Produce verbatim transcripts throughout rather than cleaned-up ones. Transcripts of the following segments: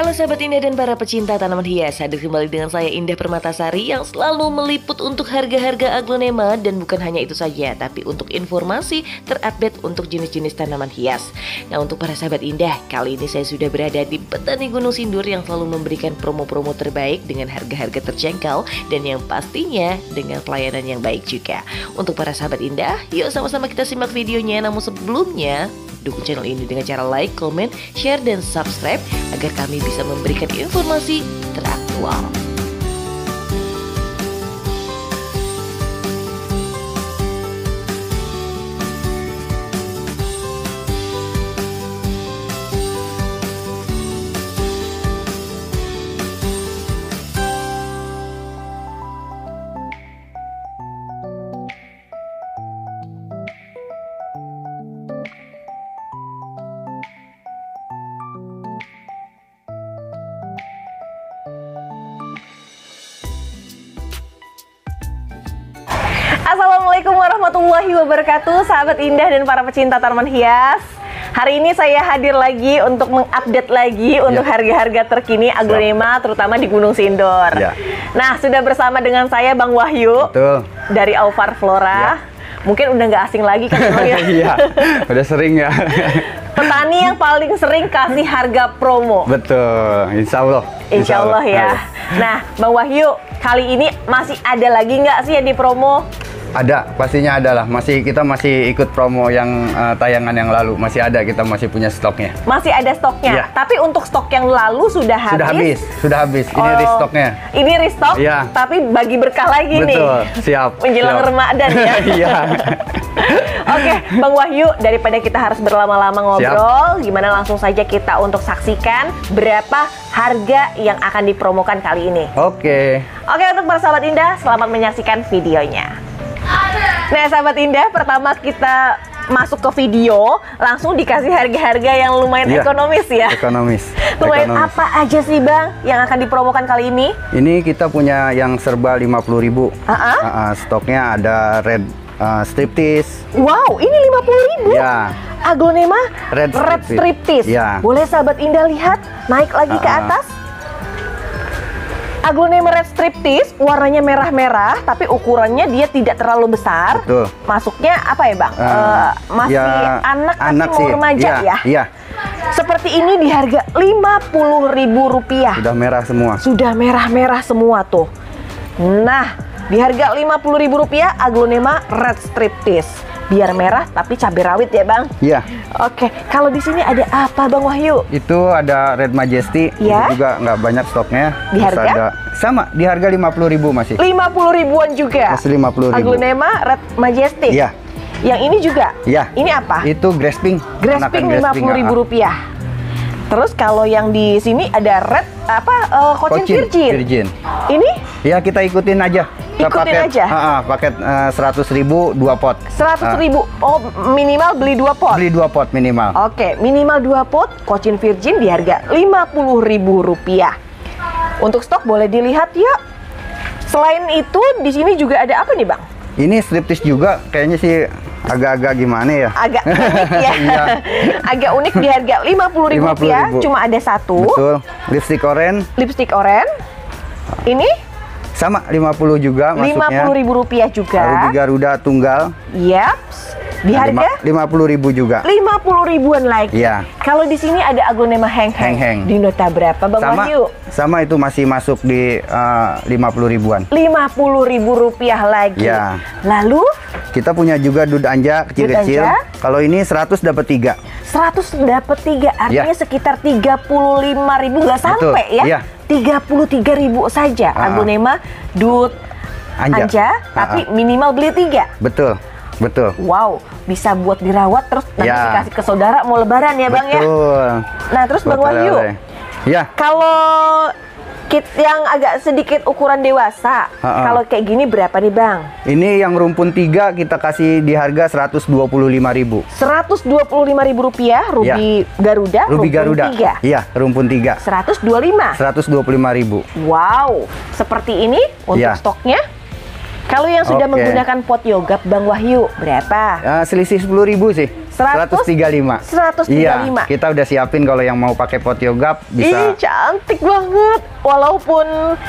Halo sahabat Indah dan para pecinta tanaman hias, hadir kembali dengan saya Indah Permatasari yang selalu meliput untuk harga-harga aglonema. Dan bukan hanya itu saja, tapi untuk informasi terupdate untuk jenis-jenis tanaman hias. Nah, untuk para sahabat Indah, kali ini saya sudah berada di Petani Gunung Sindur yang selalu memberikan promo-promo terbaik dengan harga-harga terjangkau dan yang pastinya dengan pelayanan yang baik juga. Untuk para sahabat Indah, yuk sama-sama kita simak videonya. Namun sebelumnya, dukung channel ini dengan cara like, comment, share, dan subscribe agar kami bisa memberikan informasi teraktual. Assalamualaikum warahmatullahi wabarakatuh, sahabat Indah dan para pecinta tanaman hias. Hari ini saya hadir lagi untuk mengupdate lagi ya, untuk harga-harga terkini aglonema terutama di Gunung Sindur. Ya. Nah, sudah bersama dengan saya Bang Wahyu. Betul. Dari Alvar Flora. Ya. Mungkin udah nggak asing lagi kan Bang ya? Iya, udah sering ya. Petani yang paling sering kasih harga promo. Betul, insya Allah. Insya, insya Allah, Allah ya. Ayo. Nah, Bang Wahyu, kali ini masih ada lagi nggak sih yang di promo? Ada, pastinya ada lah. Masih kita masih ikut promo yang uh, tayangan yang lalu. Masih ada, kita masih punya stoknya. Masih ada stoknya. Ya. Tapi untuk stok yang lalu sudah habis. Sudah habis, sudah habis. Ini oh, restoknya. Ini restock. Ya. Tapi bagi berkah lagi. Betul, nih. Betul, siap. Menjelang siap. Ramadan ya. Iya. Oke, Bang Wahyu, daripada kita harus berlama-lama ngobrol, siap. Gimana langsung saja kita untuk saksikan berapa harga yang akan dipromokan kali ini. Oke. Oke, untuk para sahabat Indah, selamat menyaksikan videonya. Nah, sahabat Indah, pertama kita masuk ke video, langsung dikasih harga-harga yang lumayan ya, ekonomis ya. Ekonomis. Lumayan ekonomis. Apa aja sih Bang yang akan dipromokan kali ini? Ini kita punya yang serba lima puluh ribu. Uh -uh. Uh -uh, stoknya ada red uh, striptease. Wow, ini lima puluh ribu? Ya. Aglonema red, red striptease. Ya. Boleh sahabat Indah lihat, naik lagi uh -uh. ke atas. Aglonema red striptease, warnanya merah-merah, tapi ukurannya dia tidak terlalu besar. Betul. Masuknya apa ya Bang? Uh, uh, masih ya, anak, anak tapi mau sih. remaja ya? ya? Iya. Seperti ini di harga lima puluh ribu rupiah. Sudah merah semua. Sudah merah-merah semua tuh. Nah, di harga lima puluh ribu rupiah, aglonema red striptease. Biar merah tapi cabai rawit ya Bang? Iya. Oke, kalau di sini ada apa Bang Wahyu? Itu ada Red Majesty, ya? Itu juga nggak banyak stoknya. Di harga? Ada, sama, di harga lima puluh ribu masih. lima puluh ribuan juga? Masih lima puluh ribu. Aglonema Red Majesty? Iya. Yang ini juga? Iya. Ini apa? Itu Grasping. Grasping lima puluh ribu rupiah. Terus kalau yang di sini ada red apa uh, Cochin Virgin. Virgin. Ini? Ya kita ikutin aja. Ikutin paket, aja. Uh, uh, paket seratus ribu dua pot. Seratus ribu. Oh minimal beli dua pot. Beli dua pot minimal. Oke, minimal dua pot Cochin Virgin di harga lima puluh ribu rupiah. Untuk stok boleh dilihat yuk. Selain itu di sini juga ada apa nih Bang? Ini striptease juga kayaknya sih. Agak-agak gimana ya? Agak unik ya. Iya. Agak unik di harga lima puluh ribu rupiah, cuma ada satu. Betul. Lipstick oranye. Lipstick oranye. Ini? Sama lima puluh juga masuknya. lima puluh ribu rupiah juga. Lalu di Garuda tunggal. Yaps. Di harga? lima puluh ribu juga. lima puluh ribuan lagi. Iya. Kalau di sini ada aglonema heng-heng. Heng-heng. Di nota berapa Bang sama, Wahyu? Sama itu masih masuk di uh, lima puluh ribuan. lima puluh ribu rupiah lagi. Ya. Lalu? Kita punya juga dud anja kecil-kecil. Kalau ini seratus dapat tiga. seratus dapat tiga, artinya ya. Sekitar tiga puluh lima ribu nggak sampai ya? Ya. tiga puluh tiga ribu saja. Uh-uh. Aglonema dud anja, anja uh-uh. tapi minimal beli tiga. Betul. Betul. Wow, bisa buat dirawat terus nanti ya. Dikasih ke saudara mau lebaran ya Bang. Betul. Ya? Nah terus Bang Wahyu, ya. Kalau kit yang agak sedikit ukuran dewasa, uh-uh. kalau kayak gini berapa nih Bang? Ini yang rumpun tiga kita kasih di harga seratus dua puluh lima ribu. seratus dua puluh lima ribu rupiah, Ruby ya. Garuda, Ruby Garuda. tiga. Iya, rumpun tiga. seratus dua puluh lima. seratus dua puluh lima ribu. Wow, seperti ini untuk ya. Stoknya. Kalau yang sudah Oke. menggunakan pot yoga, Bang Wahyu, berapa? Uh, selisih sepuluh ribu sih. seratus? seratus tiga puluh lima. seratus tiga puluh lima. Iya, kita udah siapin kalau yang mau pakai pot yoga Ih, bisa. cantik banget. Walaupun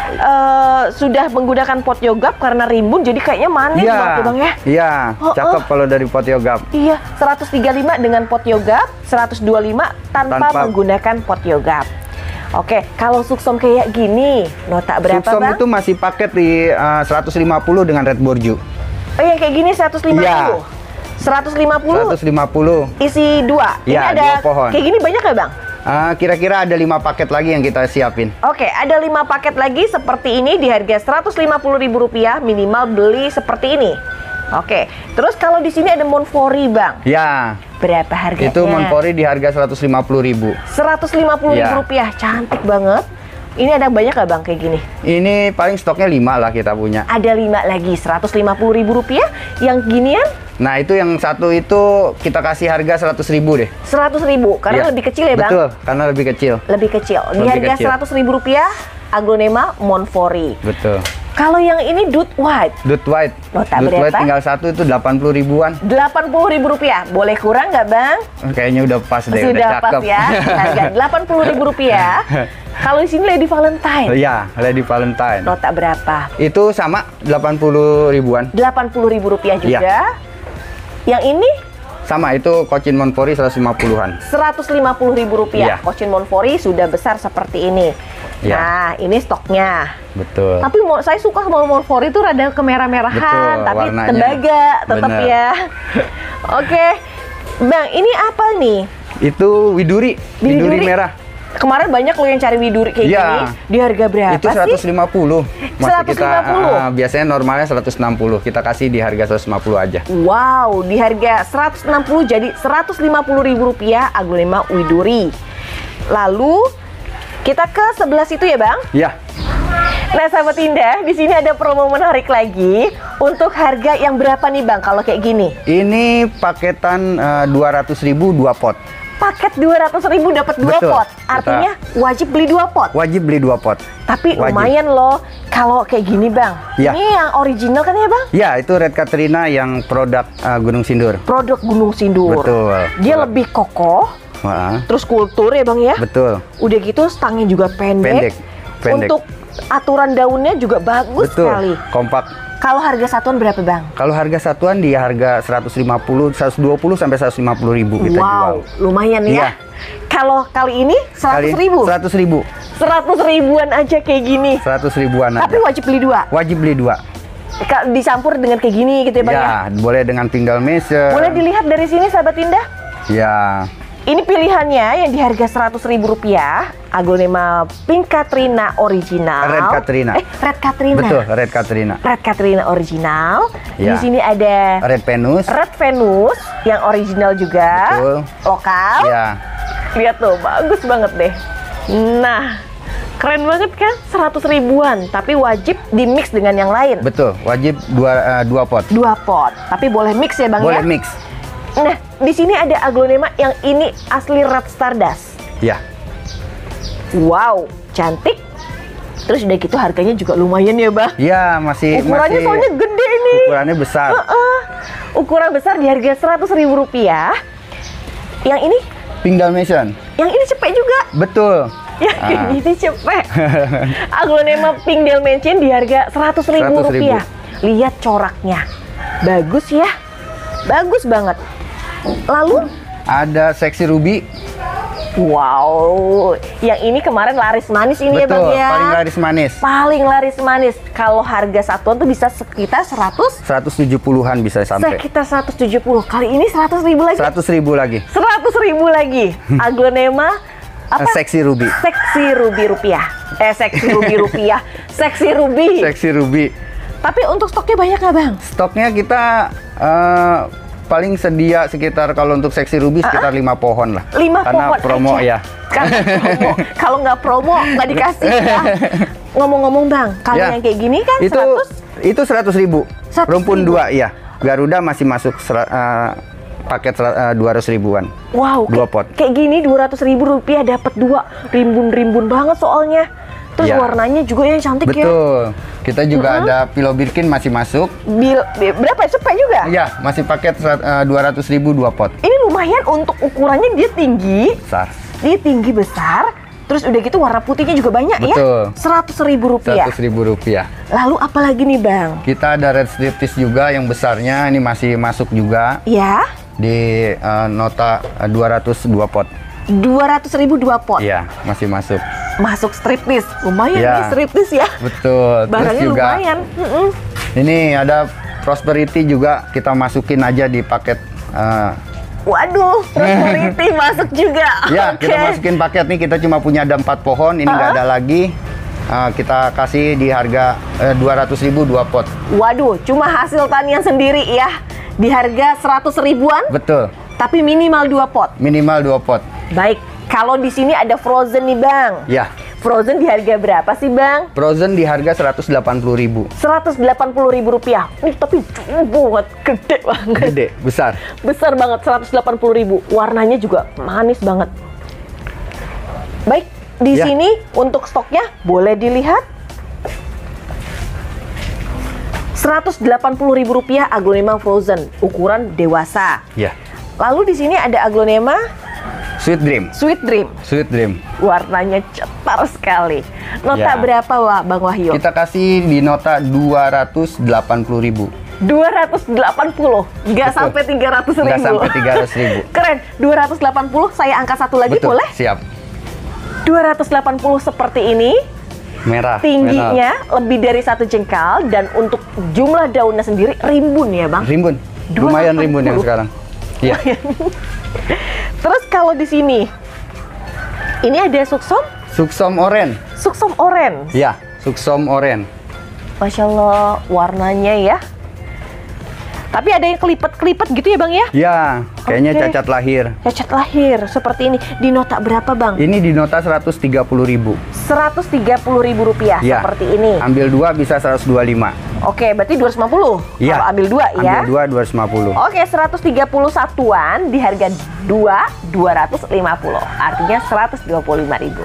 eh, sudah menggunakan pot yoga karena rimbun, jadi kayaknya manis Iya, banget ya, Bang ya. iya, Oh, cakep oh. kalau dari pot yoga. Iya, seratus tiga puluh lima dengan pot yoga, seratus dua puluh lima tanpa, Tanpa- menggunakan pot yoga. Oke, kalau suksom kayak gini, nota berapa, Suksom Bang? itu masih paket di uh, seratus lima puluh dengan red borju. Oh, yang kayak gini seratus lima puluh. Iya. seratus lima puluh seratus lima puluh. isi dua. Ini Iya, ada dua pohon. kayak gini banyak ya, Bang? Uh, kira-kira ada lima paket lagi yang kita siapin. Oke, ada lima paket lagi seperti ini di harga seratus lima puluh ribu rupiah, minimal beli seperti ini. Oke, terus kalau di sini ada Monfori, Bang. Ya, Berapa harganya? itu Monfori di harga seratus lima puluh ribu. seratus lima puluh ribu Ya. rupiah, cantik banget. Ini ada banyak nggak, Bang, kayak gini? Ini paling stoknya lima lah kita punya. Ada lima lagi, seratus lima puluh ribu rupiah. Yang ginian Nah, itu yang satu itu kita kasih harga seratus ribu deh. seratus ribu, karena Iya. lebih kecil ya, Bang? Betul, karena lebih kecil. Lebih kecil. Di Lebih harga kecil. seratus ribu rupiah, Aglonema Monfori. Betul. Kalau yang ini Dude White, Dut White. Nota Dut berapa? White tinggal satu itu delapan puluh ribuan. delapan puluh ribu rupiah. Boleh kurang nggak, Bang? Kayaknya udah pas deh, Sudah udah pas cakep. ya. Harga delapan puluh ribu rupiah. Kalau di sini Lady Valentine, Iya, Lady Valentine. nota berapa? Itu sama delapan puluh ribuan. delapan puluh ribu rupiah juga. Iya. Yang ini Sama itu Cochin Monfori seratus lima puluhan. seratus lima puluh ribu rupiah. Iya. Cochin Monfori sudah besar seperti ini. Iya. Nah, ini stoknya. Betul. Tapi mo- saya suka sama Monfori itu rada kemerah-merahan, Betul, tapi warnanya. tembaga tetap Bener. ya. Oke, Bang, ini apa nih? Itu Widuri, Widuri, Widuri? merah. Kemarin banyak loh yang cari widuri kayak Iya. gini. Di harga berapa Itu seratus sih? lima puluh. Masih seratus lima puluh? kita ah, biasanya normalnya seratus enam puluh. Kita kasih di harga seratus lima puluh aja. Wow, di harga seratus enam puluh jadi seratus lima puluh ribu rupiah Aglonema Widuri. Lalu kita ke sebelah situ ya, Bang. Ya, Nah, sahabat Indah, di sini ada promo menarik lagi untuk harga yang berapa nih, Bang? Kalau kayak gini, ini paketan eh, dua ratus ribu dua pot. paket dua ratus ribu dapat dua Betul. pot. Artinya wajib beli dua pot. Wajib beli dua pot. Tapi Wajib. lumayan loh kalau kayak gini, Bang. Iya. Ini yang original kan ya, Bang? Ya, itu Red Katrina yang produk eh, Gunung Sindur. Produk Gunung Sindur. Betul. Dia lebih kokoh, Wah, terus kultur ya, Bang ya. betul. Udah gitu stangnya juga pendek. Pendek. Pendek. Untuk aturan daunnya juga bagus Betul. sekali. Kompak. Kalau harga satuan berapa, Bang? Kalau harga satuan di harga seratus lima puluh, seratus dua puluh sampai seratus lima puluh ribu kita Wow, jual. lumayan ya. Iya. Kalau kali ini seratus ribu. seratus ribu. seratus ribuan aja kayak gini. seratus ribuan Tapi aja. wajib beli dua. Wajib beli dua. Ka- Dicampur dengan kayak gini gitu ya, Bang ya. Ya, boleh dengan pinggal measure. Boleh dilihat dari sini, sahabat Indah. Ya, Ini pilihannya yang di harga seratus ribu rupiah. Aglonema Pink Katrina original. Red Katrina. Eh, Red Katrina. betul, Red Katrina. Red Katrina original. Di Ya. sini ada Red Venus. Red Venus yang original juga. Betul. Lokal. Ya, Lihat tuh, bagus banget deh. Nah, keren banget kan? seratus ribuan, tapi wajib di mix dengan yang lain. betul. Wajib dua eh, dua pot. Dua pot, tapi boleh mix ya, Bang Boleh ya? mix. Nah, di sini ada Aglonema yang ini asli Red Stardust. Ya, Wow, cantik. Terus udah gitu harganya juga lumayan ya, Bang. ya masih Ukurannya masih soalnya gede nih. ukurannya besar. Heeh. Ukuran besar di harga seratus ribu rupiah. Yang ini, Pink Dalmatian. yang ini cepet juga. Betul. Ya, kayak Ah. gitu cepet. Aglonema Pink Dalmatian di harga seratus ribu seratus ribu. rupiah. Lihat coraknya. Bagus ya. Bagus banget. Lalu, Ada Sexy Ruby. wow, yang ini kemarin laris manis ini ya, Bang Betul, ya. paling laris manis. Paling laris manis. Kalau harga satuan tuh bisa sekitar seratus, seratus tujuh puluhan bisa sampai. sekitar seratus tujuh puluh. Kali ini seratus ribu lagi. seratus ribu lagi. seratus ribu lagi. Aglonema apa? Sexy Ruby. Seksi Ruby rupiah. Eh, seksi Ruby rupiah. Seksi Ruby. Sexy Ruby. Tapi untuk stoknya banyak nggak, Bang? Stoknya kita eh, paling sedia sekitar kalau untuk Sexy Ruby sekitar lima pohon lah. Lima Karena pohon promo aja. ya. Karena promo. Kalau nggak promo nggak dikasih ya. Ngomong-ngomong, Bang, kalau Ya. yang kayak gini kan Itu seratus. itu seratus ribu. seratus Rumpun ribu. dua iya. Garuda masih masuk sera- eh, paket dua ratus ribuan. Wow, Dua kayak, pot. kayak gini dua ratus ribu rupiah dapat dua, rimbun-rimbun banget soalnya. Terus Ya. warnanya juga yang cantik ya. Betul. Kita juga Mm-hmm. ada Pilo Birkin masih masuk. Bil, bi- berapa? Cepet juga? Ya, masih paket dua ratus ribu dua pot. Ini lumayan untuk ukurannya, dia tinggi. Besar. Dia tinggi besar. Terus udah gitu warna putihnya juga banyak. Betul. Ya? seratus ribu rupiah. seratus ribu rupiah. Lalu apa lagi nih Bang? Kita ada red striptease juga yang besarnya, ini masih masuk juga Ya, di uh, nota uh, dua ratus dua pot. dua ratus ribu dua pot. Iya, masih masuk. Masuk striptease. Lumayan Ya. nih striptease ya. Betul. Barangnya Terus juga lumayan. Mm-mm. ini ada Prosperity juga kita masukin aja di paket. Uh, Waduh, Prosperity masuk juga. ya, Oke. kita masukin paket nih, kita cuma punya ada empat pohon, ini nggak Uh-uh. ada lagi. Uh, kita kasih di harga uh, dua ratus ribu dua pot. Waduh, cuma hasil tanian sendiri ya. Di harga seratus ribuan, Betul. tapi minimal dua pot. Minimal dua pot. Baik, kalau di sini ada frozen nih Bang. Ya. Frozen di harga berapa sih Bang? Frozen di harga seratus delapan puluh ribu. seratus delapan puluh ribu rupiah. Nih, tapi jumbo banget, gede banget. Gede, besar. Besar banget, seratus delapan puluh ribu. Warnanya juga manis banget. Baik, di Ya. sini untuk stoknya boleh dilihat. seratus delapan puluh ribu rupiah aglonema frozen, ukuran dewasa. Ya. Lalu di sini ada aglonema Sweet Dream. Sweet Dream. Sweet Dream. Warnanya cetar sekali. Nota Ya. berapa Wah, Bang Wahyu? Kita kasih di nota dua ratus delapan puluh ribu. dua ratus delapan puluh, nggak Betul. sampai tiga ratus ribu. Nggak sampai tiga ratus ribu. Keren, dua ratus delapan puluh, saya angka satu lagi Betul, boleh? siap. dua ratus delapan puluh seperti ini, Merah. tingginya lebih dari satu jengkal, dan untuk jumlah daunnya sendiri rimbun ya Bang? merah. Rimbun. Lumayan rimbun yang sekarang. Iya. Terus kalau di sini, ini ada suksom, Suksom Oren. suksom oren. Ya, Suksom Oren. Masya Allah, warnanya ya. Tapi ada yang kelipet-kelipet gitu ya Bang ya? Ya, kayaknya Oke. cacat lahir. Cacat lahir seperti ini. Di nota berapa Bang? Ini di nota seratus tiga puluh ribu. seratus tiga puluh ribu rupiah Ya. seperti ini. Ambil dua bisa seratus dua puluh lima. Oke, berarti dua ratus lima puluh. Iya. Kalau ambil dua ya. Ambil dua dua ratus lima puluh. Oke, seratus tiga puluh satuan di harga dua, dua ratus lima puluh. Artinya seratus dua puluh lima ribu.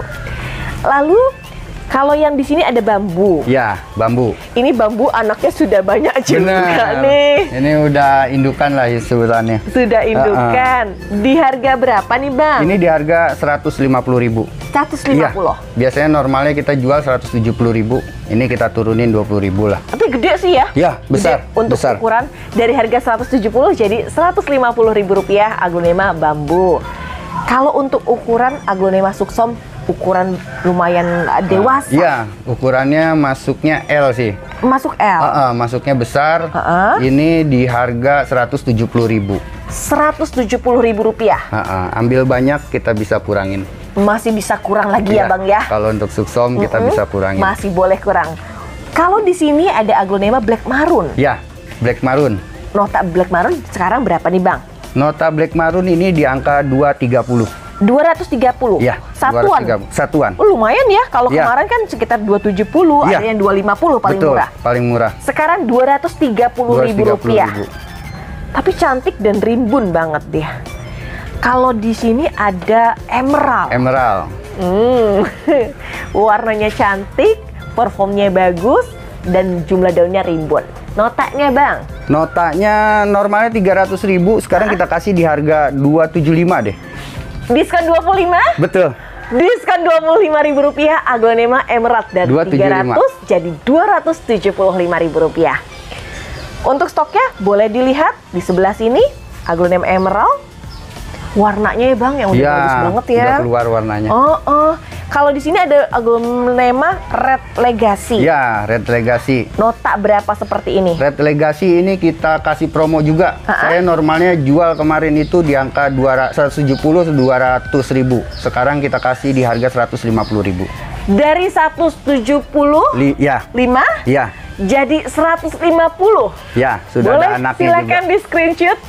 Lalu kalau yang di sini ada bambu. Ya, bambu. Ini bambu anaknya sudah banyak juga Benar. nih. Ini udah indukan lah sebutannya. Sudah indukan. Di harga berapa nih Bang? Ini di harga seratus lima puluh ribu. seratus lima Iya. puluh. Biasanya normalnya kita jual seratus tujuh puluh ribu. Ini kita turunin dua puluh ribu lah. Tapi gede sih ya. Ya, besar. Gede. Untuk besar. ukuran dari harga seratus tujuh puluh jadi seratus lima puluh ribu rupiah aglonema bambu. Kalau untuk ukuran aglonema suksom, ukuran lumayan uh, dewasa. Iya, ukurannya masuknya L sih. Masuk L. Ah, ah, masuknya besar. Ah, ah. Ini di harga seratus tujuh puluh ribu. seratus tujuh puluh ribu rupiah. Ah, ah. Ambil banyak kita bisa kurangin. Masih bisa kurang lagi ya Iya, Bang ya. Kalau untuk suksom kita Mm-mm. bisa kurangin. Masih boleh kurang. Kalau di sini ada aglonema black maroon. Ya, Black Maroon. Nota black maroon sekarang berapa nih Bang? Nota Black Maroon ini di angka dua ratus tiga puluh. dua ratus tiga puluh. Ya, Satuan. dua ratus tiga puluh. Satuan. Oh, lumayan ya. Kalau Ya. kemarin kan sekitar dua ratus tujuh puluh, Ya. ada yang dua ratus lima puluh paling Betul, murah. paling murah. Sekarang dua ratus tiga puluh ribu dua ratus tiga puluh rupiah. ribu. Tapi cantik dan rimbun banget dia. Kalau di sini ada emerald. Emerald. Hmm. Warnanya cantik, performnya bagus, dan jumlah daunnya rimbun. Notanya Bang? Notanya normalnya tiga ratus ribu, sekarang kita kasih di harga dua ratus tujuh puluh lima deh. Diskon dua puluh lima? Betul. Diskon dua puluh lima ribu rupiah aglonema emerald dari dua ratus tujuh tiga puluh lima. ratus jadi dua ratus tujuh puluh lima ribu rupiah. Untuk stoknya boleh dilihat di sebelah sini aglonema emerald. Warnanya ya Bang yang udah Ya, bagus banget ya. udah keluar warnanya. Oh, oh. Kalau di sini ada aglonema red legacy. Ya, Red Legacy. Nota berapa seperti ini? Red Legacy ini kita kasih promo juga. Ha-ha. Saya normalnya jual kemarin itu di angka seratus tujuh puluh dua ratus ribu. Sekarang kita kasih di harga seratus lima puluh ribu. Dari seratus tujuh puluh Li, ya, lima ya, jadi seratus lima puluh. ya, sudah Boleh ada anaknya silakan juga. di screenshot.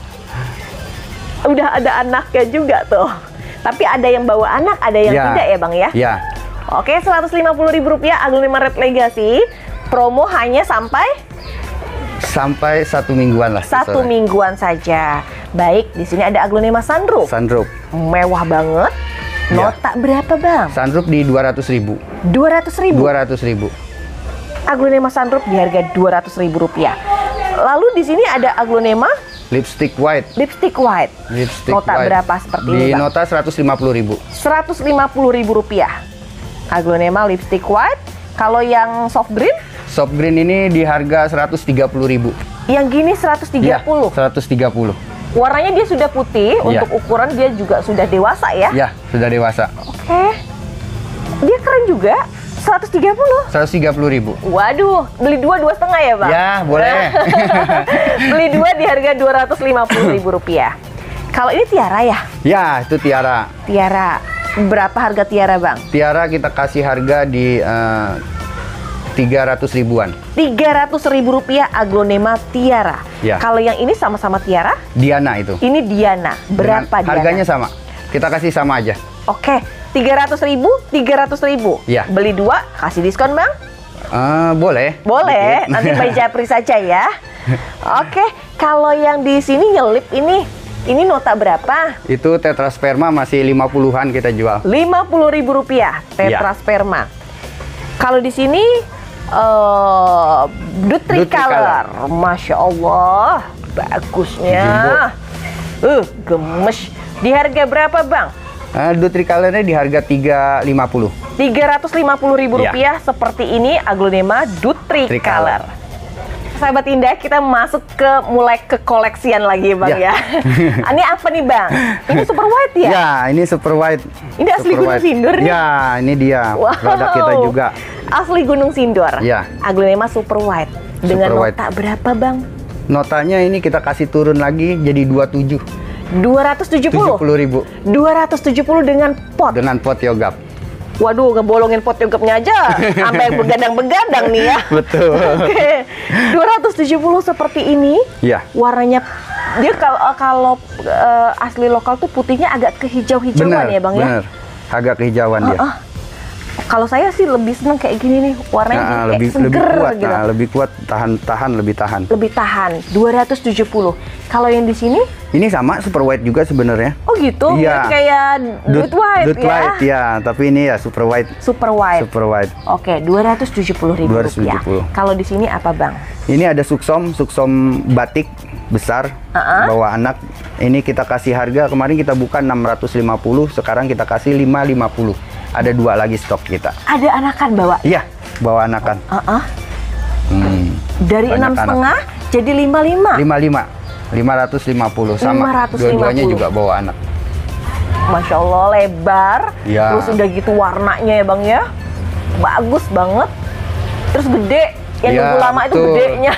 Udah ada anaknya juga tuh. Tapi ada yang bawa anak, ada yang Ya. tidak ya Bang ya? Ya, Oke, seratus lima puluh ribu rupiah aglonema red legacy. Promo hanya sampai sampai satu mingguan lah. satu sore. mingguan saja. Baik, di sini ada aglonema sunroof. Sunroof. Mewah banget. Ya. Nota berapa Bang? Sunroof di dua ratus ribu. dua ratus ribu. dua ratus ribu. Aglonema Sunroof di harga dua ratus ribu rupiah. Lalu di sini ada Aglonema Lipstick white. Lipstick white. Lipstick Nota white. berapa seperti Di ini, Bang? nota seratus lima puluh ribu. seratus lima puluh ribu rupiah. Aglonema Lipstick white. Kalau yang soft green? Soft green ini di harga seratus tiga puluh ribu. Yang gini seratus tiga puluh. Ya, seratus tiga puluh. Warnanya dia sudah putih. Ya. Untuk ukuran dia juga sudah dewasa ya. Ya, sudah dewasa. Oke. Dia keren juga. seratus tiga puluh. seratus tiga puluh ribu. Waduh, beli dua dua setengah ya, Bang? Ya, boleh. Beli dua di harga dua ratus lima puluh ribu rupiah. Kalau ini Tiara ya? Ya, itu Tiara. Tiara. Berapa harga Tiara, Bang? Tiara kita kasih harga di uh, tiga ratus ribuan. tiga ratus ribu rupiah Aglonema Tiara. Ya. Kalau yang ini sama-sama Tiara, Diana itu. ini Diana. Berapa Dengan Diana? harganya sama. Kita kasih sama aja. Oke, tiga ratus ribu, tiga ratus ribu. Ya. Beli dua, kasih diskon, Bang? Uh, boleh. Boleh, Dikit. nanti by Japri saja ya. Oke, kalau yang di sini nyelip ini, ini nota berapa? Itu tetrasperma masih lima puluhan kita jual. lima puluh ribu rupiah tetrasperma. Kalau di sini uh, Dutri Color. Masya Allah, bagusnya. Uh, gemes. Di harga berapa, Bang? Uh, Dutri Color-nya di harga tiga ratus lima puluh. tiga ratus lima puluh ribu Ya. rupiah seperti ini Aglonema Dutri Dutri Color. Color. Sahabat Indah, kita masuk ke mulai ke koleksian lagi, Bang ya. Ya. Ini apa nih, Bang? Ini super white ya? Ya, ini super white. Ini asli Super Gunung white. Sindur nih? Ya, ini dia. Wow. Produk kita juga. Asli Gunung Sindur. Ya. Aglonema super white. Dengan Super nota berapa, Bang? Notanya ini kita kasih turun lagi jadi dua puluh tujuh. dua ratus tujuh puluh. tujuh puluh ribu. dua ratus tujuh puluh dengan pot. Dengan pot yogap. Waduh, ngebolongin pot yogapnya aja sampai begadang-begadang nih ya. Betul. Oke. dua ratus tujuh puluh seperti ini. Ya. Warnanya dia kalau kalau uh, asli lokal tuh putihnya agak kehijau-hijauan Benar, ya, Bang ya. benar. Agak kehijauan dia. Ah, ah. Kalau saya sih lebih seneng kayak gini nih, warnanya Nah, kayak lebih seger lebih kuat, gitu. nah, lebih kuat, tahan tahan lebih tahan. Lebih tahan, dua ratus tujuh puluh. Kalau yang di sini, Ini sama super white juga sebenarnya. oh gitu, Iya. mirip kayak Dut White Dut ya. white ya, tapi ini ya super white. Super white. Super white. Oke, dua ratus tujuh puluh ribu dua ratus tujuh rupiah. puluh. Kalau di sini apa, Bang? Ini ada suksom, suksom batik besar Uh-uh. bawa anak. Ini kita kasih harga kemarin kita buka enam ratus lima puluh, sekarang kita kasih lima ratus lima puluh. Ada dua lagi stok kita. Ada anakan bawa? Iya, bawa anakan. Uh-uh. Hmm. Dari Banyak enam anak. setengah jadi lima lima. lima puluh lima. lima ratus lima puluh sama. lima ratus lima puluh. Dua-duanya juga bawa anak. Masya Allah, lebar. Ya. Terus udah gitu warnanya ya, Bang ya. Bagus banget. Terus gede. Yang Ya, nunggu lama itu betul. gedenya.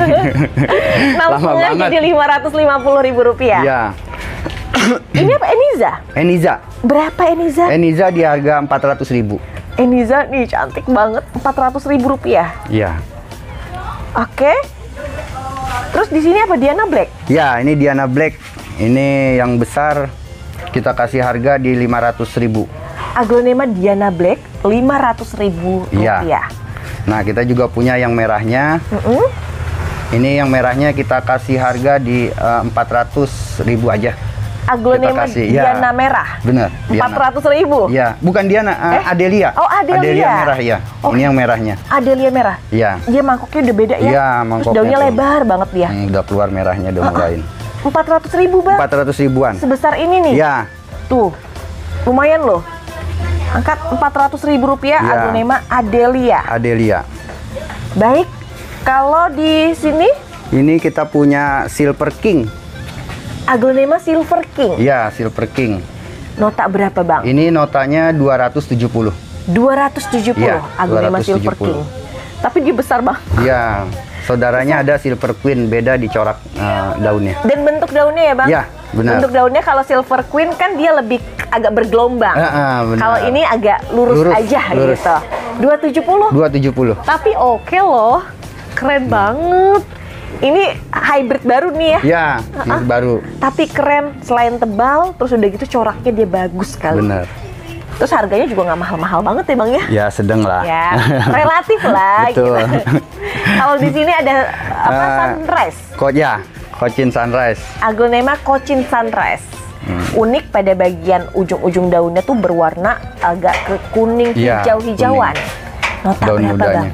Enam Lama setengah banget. jadi lima ratus lima puluh ribu rupiah. Iya. Ini apa, Eniza? Eniza. Berapa Eniza? Eniza di harga empat ratus ribu. Eniza nih cantik banget, empat ratus ribu rupiah. Iya. Oke. Terus di sini apa, Diana Black? Ya, ini Diana Black. Ini yang besar kita kasih harga di lima ratus ribu. Aglonema Diana Black lima ratus ribu Iya. rupiah. Nah, kita juga punya yang merahnya. Mm-mm. Ini yang merahnya kita kasih harga di eh, empat ratus ribu aja. Aglonema kasih, ya. Diana merah. Bener, Diana. empat ratus ribu. Ya, bukan Diana, eh, Eh? Adelia. Oh, Adelia. merah ya. Oh. Ini yang merahnya. Adelia merah. Iya. Dia mangkoknya udah beda ya? Iya, Terus mangkoknya daunnya tuh. lebar banget dia. Hmm, udah keluar merahnya, udah murahin. empat ratus ribu, Bang. empat ratus ribuan. Sebesar ini nih. Ya, Tuh. Lumayan loh. Angkat empat ratus ribu rupiah Iya. Aglonema Adelia. Adelia. Baik. Kalau di sini Ini kita punya Silver King. Aglonema Silver King. Ya, Silver King. Nota berapa, Bang? Ini notanya dua ratus tujuh puluh. dua ratus tujuh puluh. Iya, Aglonema dua ratus tujuh Silver puluh. King. Tapi dia besar, Bang. Ya, saudaranya ada Silver Queen, beda di corak eh, daunnya. Dan bentuk daunnya ya, Bang? Ya, benar. Bentuk daunnya kalau Silver Queen kan dia lebih agak bergelombang. Ah, ah, benar. Kalau ini agak lurus, Lurus, aja lurus. gitu. dua ratus tujuh puluh. dua ratus tujuh puluh. Tapi oke loh. Keren banget. Ini hybrid baru nih ya. Ya, ini baru. Tapi keren, selain tebal, terus udah gitu coraknya dia bagus sekali. Bener. Terus harganya juga nggak mahal-mahal banget ya, Bang ya? Ya, sedang lah. Ya, relatif lah. Betul. gitu. Kalau di sini ada apa? Eh, Sunrise. Kok ya, Cochin Sunrise. Aglonema Cochin Sunrise. Hmm. Unik pada bagian ujung-ujung daunnya tuh berwarna agak ke kuning Iya, hijau-hijauan. Nota Daun berapa, mudanya. Bang?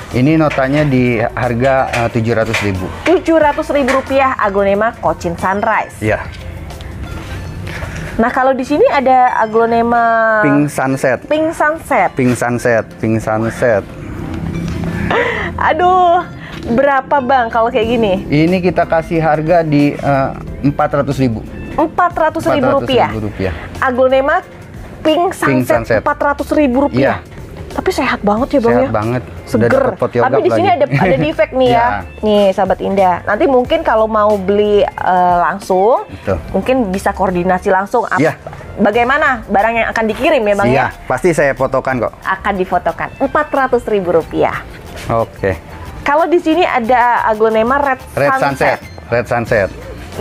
Ini notanya di harga tujuh ratus ribu. tujuh ratus ribu rupiah Aglonema Cochin Sunrise. Ya. Nah, kalau di sini ada Aglonema Pink Sunset. Pink Sunset. Pink Sunset, Pink Sunset. Aduh, berapa Bang kalau kayak gini? Ini kita kasih harga di uh, empat ratus ribu. empat ratus ribu rupiah. rupiah. Aglonema Pink Sunset, Pink Sunset. empat ratus ribu rupiah. Iya. Tapi sehat banget ya Bang Sehat ya? banget. Seger. Udah dapet pot yogurt Tapi di sini lagi. ada ada defect nih ya. Iya. Nih sahabat Indah. Nanti mungkin kalau mau beli uh, langsung, Betul. mungkin bisa koordinasi langsung. Ap- Iya. Bagaimana barang yang akan dikirim ya Bang Iya, ya? pasti saya fotokan kok. Akan difotokan empat ratus ribu rupiah. Oke. Kalau di sini ada Aglonema Red, Red Sunset. Sunset. Red Sunset.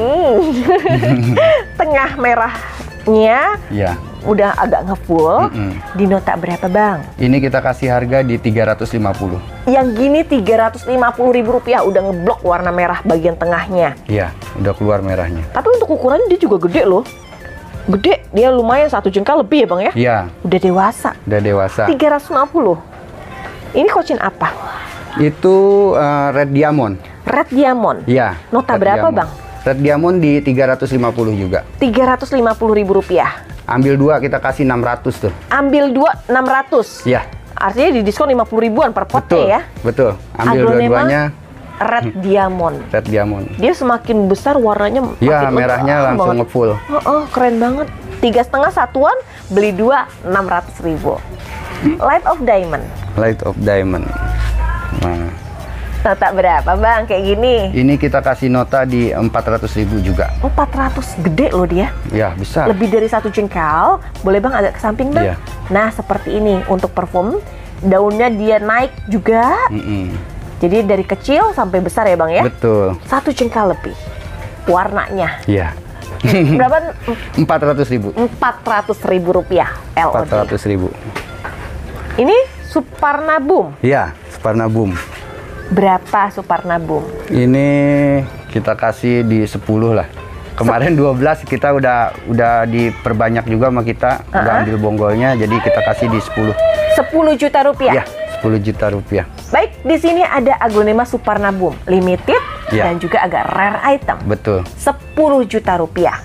Hmm. Tengah merahnya Iya. udah agak ngefull. Mm-mm. Di nota berapa Bang? Ini kita kasih harga di tiga ratus lima puluh. Yang gini tiga ratus lima puluh ribu rupiah udah ngeblok warna merah bagian tengahnya. Iya, udah keluar merahnya. Tapi untuk ukurannya dia juga gede loh. Gede, dia lumayan satu jengkal lebih ya Bang ya? Iya, Udah dewasa. udah dewasa. tiga ratus lima puluh. Ini Cochin apa? Itu uh, Red Diamond. Red Diamond. Iya. Nota Red berapa Diamond. Bang? Red Diamond di tiga ratus lima puluh juga. tiga ratus lima puluh ribu rupiah. Ambil dua kita kasih enam ratus tuh. Ambil dua enam ratus. Iya. Artinya di diskon lima puluh ribuan per potnya Betul. ya. Betul. Ambil Aglonema dua-duanya Red Diamond. Red Diamond. Dia semakin besar warnanya Iya, makin merahnya lengkap langsung banget. ngefull. Oh, oh, keren banget. Tiga setengah satuan, beli dua enam ratus ribu. Light of Diamond. Light of Diamond. Nah, Nota berapa Bang kayak gini? ini kita kasih nota di empat ratus ribu juga. empat ratus, gede loh dia. Ya, bisa. Lebih dari satu jengkal. Boleh Bang agak ke samping Bang? Iya. Nah, seperti ini untuk parfum. Daunnya dia naik juga. Mm-mm. Jadi dari kecil sampai besar ya Bang ya? Betul. Satu jengkal lebih. Warnanya Iya. berapa? empat ratus ribu. empat ratus ribu rupiah L O D. empat ratus ribu. Ini Suparnabum. Iya, Suparnabum. Berapa Suparnabum? Ini kita kasih di sepuluh lah. Kemarin dua belas kita udah udah diperbanyak juga sama kita, udah Uh-uh. ambil bonggolnya, jadi kita kasih di sepuluh. sepuluh juta rupiah. Ya, sepuluh juta rupiah. Baik, di sini ada Aglonema Suparnabum limited Ya. dan juga agak rare item. Betul. sepuluh juta rupiah.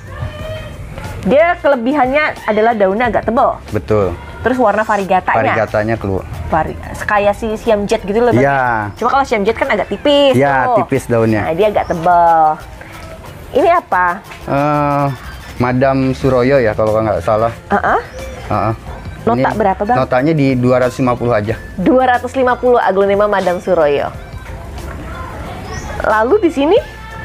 Dia kelebihannya adalah daunnya agak tebal. Betul. Terus warna varigatanya. Varigatanya keluar. Vari- kayak si Siam Jet gitu loh. Bang. Iya. Cuma kalau Siam Jet kan agak tipis. Ya, tuh. tipis daunnya. Nah, dia agak tebal. Ini apa? Eh, Madam Suroyo ya kalau nggak salah. Uh-uh. Uh-uh. Nota Ini berapa, Bang? Notanya di dua ratus lima puluh aja. dua ratus lima puluh Aglonema Madam Suroyo. Lalu di sini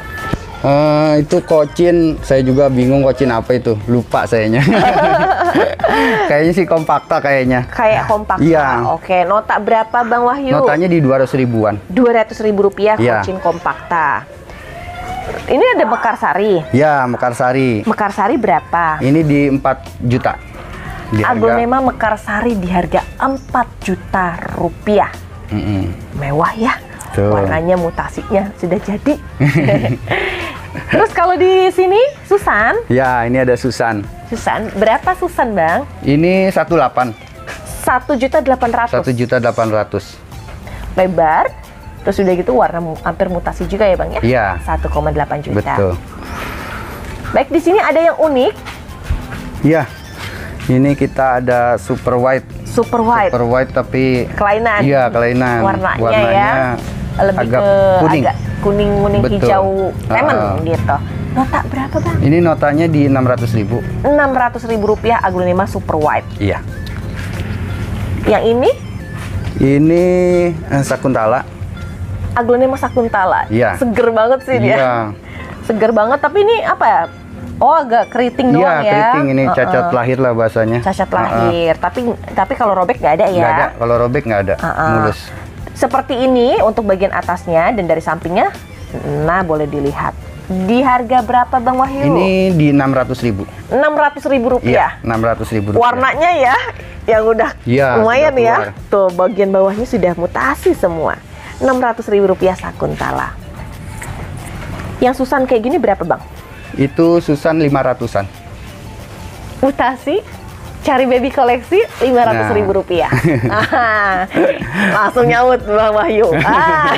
Eh, itu Cochin, saya juga bingung Cochin apa itu, lupa sayanya. Kayaknya sih kompakta kayaknya. kayak kompak. Iya. Oke, nota berapa Bang Wahyu? Notanya di dua ratus ribuan. dua ratus ribu rupiah Iya. Cochin kompakta. Ini ada Mekarsari. Ya, Mekarsari. Mekarsari berapa? Ini di empat juta. Di harga. Aglonema Mekarsari di harga empat juta rupiah. Mm-mm. Mewah ya. Tuh. Warnanya mutasinya sudah jadi. Terus kalau di sini Susan, Ya, ini ada Susan. Susan berapa Susan Bang? Ini satu delapan. satu juta delapan ratus. satu juta delapan ratus. Lebar. Terus udah gitu warna mu- hampir mutasi juga ya Bang ya? Iya. satu koma delapan juta. Betul. Baik, di sini ada yang unik, Ya. Ini kita ada super white. super white. Super white tapi Kelainan. Iya, kelainan. Warnanya, ya lebih agak ke kuning. agak kuning kuning Betul. hijau lemon Ah. gitu. Nota berapa Bang? Ini notanya di enam ratus ribu. enam ratus ribu rupiah Aglonema super white. Iya. Yang ini Ini eh, Sakuntala. Aglonema Sakuntala. Iya. Seger banget sih dia. Iya. Seger banget, tapi ini apa ya? Oh, agak keriting Iya, doang ya. keriting ini Uh-uh. cacat lahir lah bahasanya. Cacat Uh-uh. lahir. Tapi tapi kalau robek nggak ada ya. Nggak ada, kalau robek nggak ada, Uh-uh. mulus. Seperti ini untuk bagian atasnya dan dari sampingnya. Nah, boleh dilihat. Di harga berapa Bang Wahyu? Ini di enam ratus ribu. enam ratus ribu rupiah. Iya, enam ratus ribu rupiah. Warnanya ya, yang udah Iya, lumayan sudah ya. keluar. Tuh, bagian bawahnya sudah mutasi semua. enam ratus ribu rupiah Sakuntala. Yang Susan kayak gini berapa Bang? Itu Susan lima ratusan. Mutasi? Cari baby koleksi lima ratus ribu rupiah. Ah, langsung nyaut Bang Wahyu. Ah.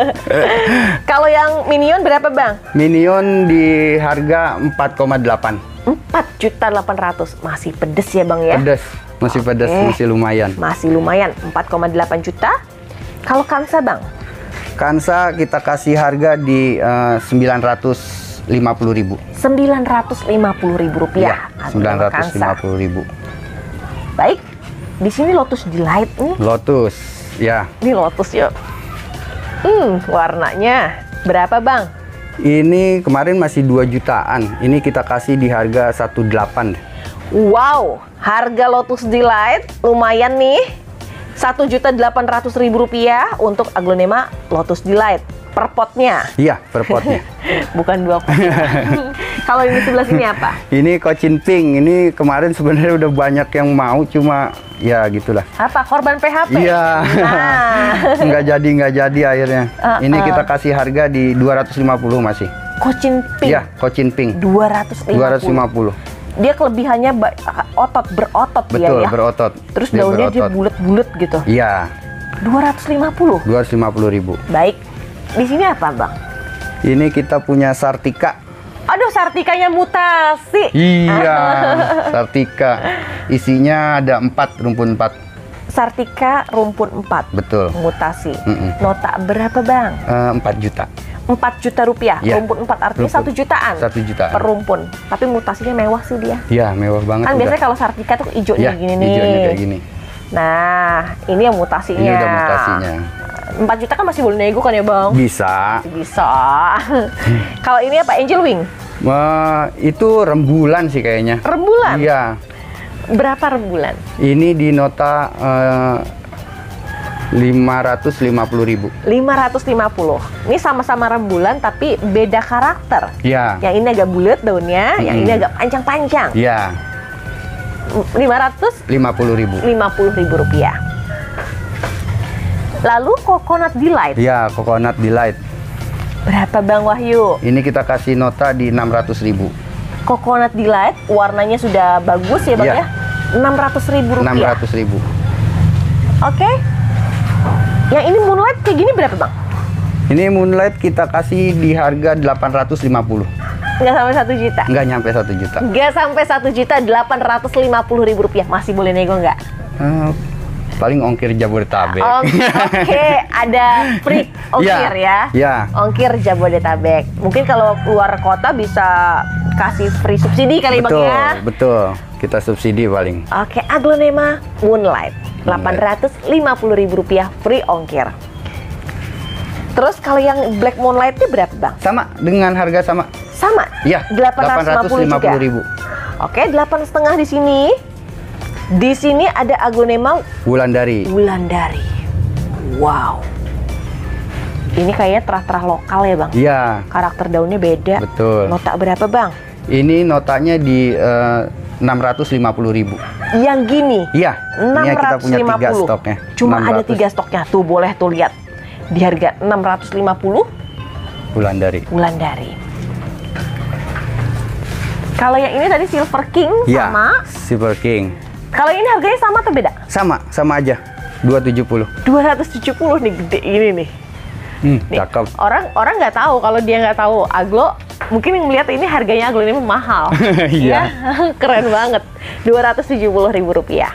Kalau yang Minion berapa Bang? Minion di harga empat koma delapan. empat juta delapan ratus. Masih pedes ya Bang ya? Pedes, masih Oke. pedes, masih lumayan. Masih lumayan, empat koma delapan juta. Kalau Kansa Bang? Kansa kita kasih harga di uh, sembilan ratus lima puluh ribu. sembilan ratus lima puluh ribu rupiah. Ya, sembilan ratus lima puluh ribu. Baik, di sini Lotus Delight nih. Lotus, ya. Ini Lotus yuk. Hmm, warnanya berapa Bang? Ini kemarin masih dua jutaan. Ini kita kasih di harga satu koma delapan. Wow, harga Lotus Delight lumayan nih. satu juta delapan ratus ribu rupiah untuk aglonema Lotus Delight per potnya. Iya, per potnya. Bukan dua pot. Kalau ini sebelah sini apa? Ini Cochin Pink. Ini kemarin sebenarnya udah banyak yang mau, cuma ya gitulah. Apa? Korban P H P? Iya. Nah. nggak jadi, nggak jadi akhirnya. Uh, ini uh. kita kasih harga di dua ratus lima puluh masih. Cochin Pink. Iya, Cochin Pink. dua ratus lima puluh. dua ratus lima puluh. Dia kelebihannya ba- otot, berotot Betul, dia ya. berotot. Terus Dia daunnya dia berotot. bulet-bulet gitu. Iya, dua ratus lima puluh. dua ratus lima puluh ribu. Baik. Di sini apa, Bang? Ini kita punya Sartika. Aduh, Sartikanya mutasi. Iya, Sartika. Isinya ada empat, rumpun empat. Sartika rumpun empat. Betul. Mutasi. Mm-mm. Nota berapa, Bang? Eh, empat juta. empat juta rupiah. Ya. Rumpun empat artinya Rumpun. satu jutaan. Satu jutaan. Per rumpun. Tapi mutasinya mewah sih dia. Iya, mewah banget. Kan udah. biasanya kalau Sartika tuh hijaunya Iya, gini nih. hijaunya kayak gini. Nah, ini yang mutasinya. Ini udah mutasinya. empat juta kan masih boleh nego kan ya, Bang? Bisa. Bisa. Kalau ini apa? Angel Wing? Wah, itu rembulan sih kayaknya. Rembulan? Iya. Berapa rembulan? Ini di nota eh, lima ratus lima puluh ribu. lima ratus lima puluh. Ini sama-sama rembulan tapi beda karakter. Iya. Yang ini agak bulat daunnya, yang Mm-mm. ini agak panjang-panjang. Iya. lima ratus lima puluh ribu. lima puluh ribu rupiah. Lalu Coconut Delight. Iya, Coconut Delight. Berapa Bang Wahyu? Ini kita kasih nota di enam ratus ribu. Coconut Delight warnanya sudah bagus ya Bang Iya. ya? enam ratus ribu enam rupiah. ratus ribu. Oke. Yang ini Moonlight kayak gini berapa Bang? Ini Moonlight kita kasih di harga delapan ratus lima puluh. Nggak sampai satu juta. Nggak nyampe satu juta. Nggak sampai satu juta, delapan ratus lima puluh ribu rupiah. Masih boleh nego nggak? Eh, paling ongkir Jabodetabek. Oh, Oke, ada free ongkir ya. Iya. Ongkir Jabodetabek. Mungkin kalau keluar kota bisa kasih free subsidi kali Bang Betul, ya. betul. Kita subsidi paling. Oke, aglonema Moonlight. delapan ratus lima puluh ribu rupiah free ongkir. Terus kalau yang Black Moonlight-nya berapa Bang? Sama dengan harga sama. Sama? Iya, delapan ratus lima puluh ribu. Oke, delapan setengah di sini. Di sini ada aglonema Wulandari. Wulandari. Wow. Ini kayaknya terah-terah lokal ya Bang? Iya, Karakter daunnya beda. betul. Nota berapa Bang? Ini notanya di eh, enam ratus lima puluh ribu. Yang gini? Iya, ini kita punya tiga enam ratus lima puluh. stoknya. Cuma enam ada ratus. tiga stoknya. Tuh boleh tuh lihat. Di harga enam ratus lima puluh Wulandari. Wulandari. Kalau yang ini tadi Silver King Iya, sama. Silver King. Kalau ini harganya sama atau beda? Sama, sama aja. dua ratus tujuh puluh. dua ratus tujuh puluh nih, gede ini nih. Hmm, Nih, cakep. orang orang nggak tahu kalau dia nggak tahu aglo, mungkin yang melihat ini harganya aglo ini mahal. Iya. Ya, keren banget. dua ratus tujuh puluh ribu rupiah.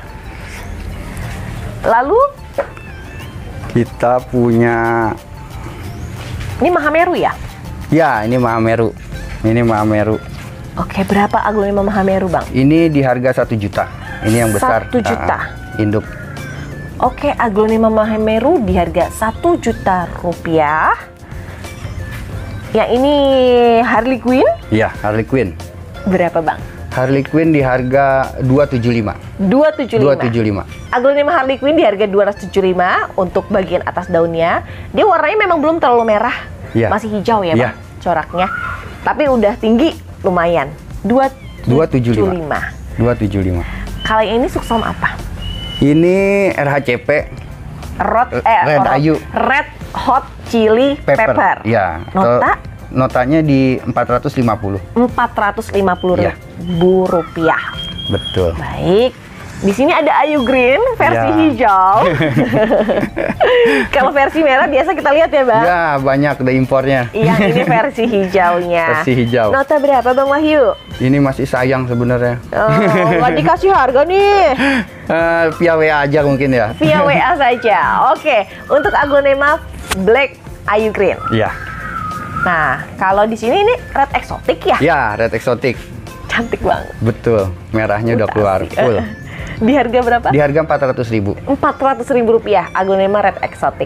Lalu Kita punya, ini Mahameru ya? ya ini Mahameru. Ini Mahameru. Oke, berapa aglonema Mahameru Bang? Ini di harga satu juta. Ini yang besar. Satu juta. Ah, induk. Oke, aglonema Mahameru di harga satu juta rupiah. Yang ini Harley Quinn Iya, Harley Quinn. berapa Bang? Harley Quinn di harga dua ratus tujuh puluh lima. dua ratus tujuh puluh lima. dua ratus tujuh puluh lima. Aglonema Harley Quinn di harga dua ratus tujuh puluh lima untuk bagian atas daunnya. Dia warnanya memang belum terlalu merah. Iya. Masih hijau ya, Iya. Bang, coraknya. Tapi udah tinggi lumayan. dua ratus tujuh puluh lima. dua ratus tujuh puluh lima. Kalau yang ini suksom apa? Ini R H C P Rot, eh, Red rot- Ayu. Red Hot Chili Pepper. Pepper. Ya. Nota Notanya di empat ratus lima puluh. empat ratus lima puluh Iya. ribu rupiah. Betul. Baik. Di sini ada Ayu Green versi Ya. hijau. Kalau versi merah biasa kita lihat ya, Bang. Ya, banyak ada impornya. Yang ini versi hijaunya. Versi hijau. Nota berapa, Bang Wahyu? Ini masih sayang sebenarnya. Oh, nggak dikasih harga nih. Eh, via W A aja mungkin ya. Via W A saja. Oke, untuk aglonema black Ayu Green. Iya. Nah, kalau di sini ini red exotic ya? Ya, red exotic. Cantik banget. Betul. Merahnya udah keluar full. Di harga berapa? Di harga empat ratus ribu. empat ratus ribu rupiah, aglonema red exotic.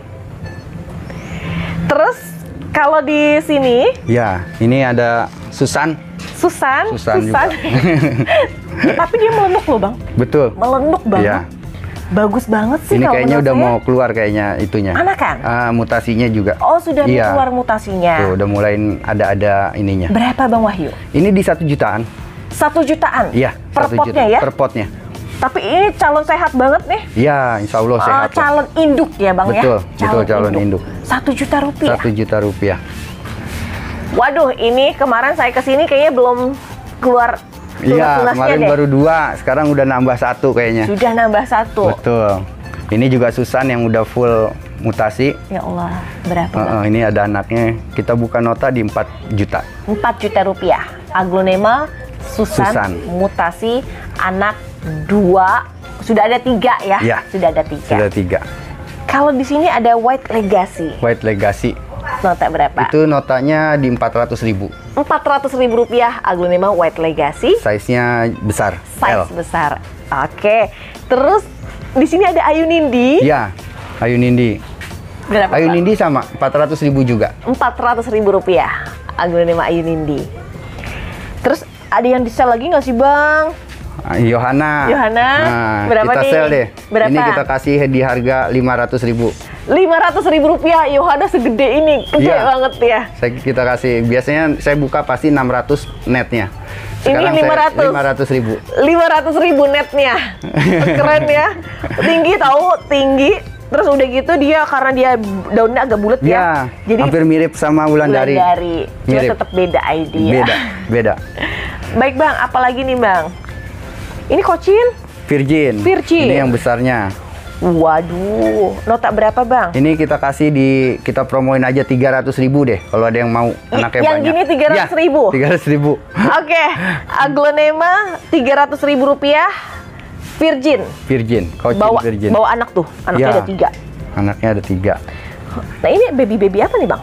Terus kalau di sini Ya, ini ada Susan. Susan, Susan juga. Tapi dia melenuk loh, Bang. Betul. Melenuk banget. Iya. Bagus banget sih Ini kalau kayaknya menurut udah saya. mau keluar kayaknya itunya. Anakan? Ah, mutasinya juga. Oh, sudah mau Iya. keluar mutasinya. Tuh, udah mulai ada-ada ininya. Berapa, Bang Wahyu? Ini di satu jutaan. Satu jutaan? Iya, Per satu potnya juta. ya? Per potnya. Tapi ini calon sehat banget nih. Ya, insya Allah Oh, sehat. lah. calon induk ya, Bang Betul, ya? betul, calon induk. Satu juta rupiah. Satu juta rupiah. Waduh, ini kemarin saya kesini kayaknya belum keluar Iya, tunas-tunasnya kemarin deh. baru dua, sekarang udah nambah satu kayaknya. Sudah nambah satu. Betul. Ini juga Susan yang udah full mutasi. Ya Allah, berapa? Uh, Bang? uh, ini ada anaknya. Kita buka nota di empat juta. empat juta rupiah. Aglonema Susan, Susan. mutasi anak dua. Sudah ada tiga ya? Iya. Sudah ada tiga. Sudah tiga. Kalau di sini ada White Legacy. White Legacy. Nota berapa? Itu notanya di empat ratus ribu. empat ratus ribu rupiah aglonema White Legacy. Size-nya besar. L. Size besar. Oke. Terus di sini ada Ayu Nindi. Iya, Ayu Nindi. Berapa? Ayu Bang? Nindi sama empat ratus ribu juga. empat ratus ribu rupiah aglonema Ayu Nindi. Terus ada yang di sel lagi nggak sih, Bang? Ah, Yohana. Yohana, Nah, berapa kita nih? sel deh. Berapa? Ini kita kasih di harga lima ratus ribu. lima ratus ribu rupiah. Yohana segede ini, gede Iya. banget ya. Saya kita kasih. Biasanya saya buka pasti enam ratus netnya. Ini lima ratus. lima ratus ribu. lima ratus ribu netnya. Keren ya. Tinggi tahu, tinggi. Terus udah gitu dia karena dia daunnya agak bulat ya. Ya, Jadi hampir mirip sama Wulandari. Wulandari. Cuma Mirip. tetap beda idea. Beda, beda. Baik, Bang, apalagi nih, Bang? Ini kocin? Virgin. Virgin. Ini yang besarnya. Waduh, nota berapa, Bang? Ini kita kasih di kita promoin aja tiga ratus ribu deh kalau ada yang mau anaknya yang banyak. gini tiga ratus ribu? tiga ratus ribu. Oke, aglonema tiga ratus ribu rupiah, virgin. Virgin, Cochin Bawa, Virgin. bawa anak tuh, anaknya Ya, ada tiga. Anaknya ada tiga. Nah ini baby-baby apa nih, Bang?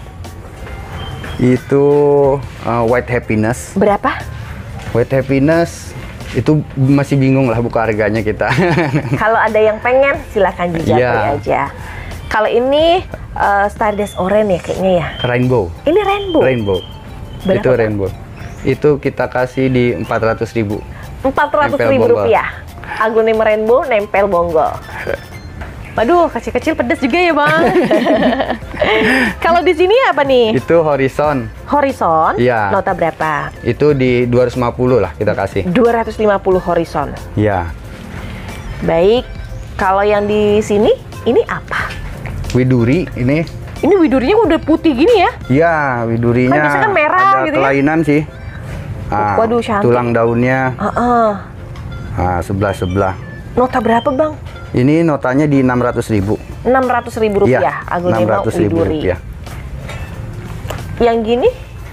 Itu uh, White Happiness. Berapa? White Happiness itu masih bingung lah buka harganya kita. Kalau ada yang pengen, silakan dijawab Iya. aja. Kalau ini uh, Stardust Orange ya kayaknya ya. Rainbow. Ini rainbow. Rainbow. Berapa, itu Bang? rainbow. Itu kita kasih di empat ratus ribu. empat ratus Nempel ribu bonggol. rupiah. Aglonema rainbow nempel bonggol. Waduh, kecil-kecil pedes juga ya, Bang. Kalau di sini apa nih? Itu Horizon. Horizon. Iya. Nota berapa? Itu di dua ratus lima puluh lah kita kasih. dua ratus lima puluh horizon. Ya. Baik. Kalau yang di sini, ini apa? Widuri ini. Ini widurinya udah putih gini ya? Ya, widurinya Kan biasanya kan merah ada gitu ya? kelainan sih. Ah, Waduh, cantik. tulang daunnya Heeh. ah, sebelah-sebelah. Nota berapa, Bang? Ini notanya di enam ratus ribu. enam ratus ribu Iya, rupiah. Aglonema enam ratus ribu widuri. rupiah. Yang gini,